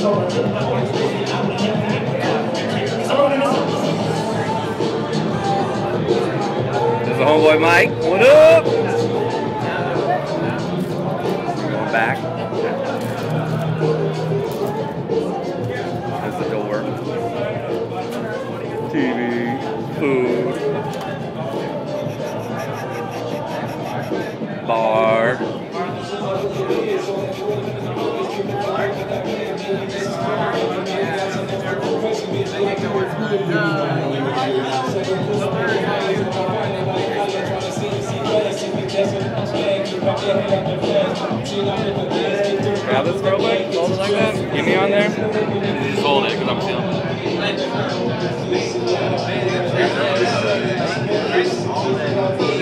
There's the homeboy Mike. What up? Going back. There's the door. TV, food, bar. Grab this real quick, hold it like that. Get me on there. Just hold it because I'm feeling it.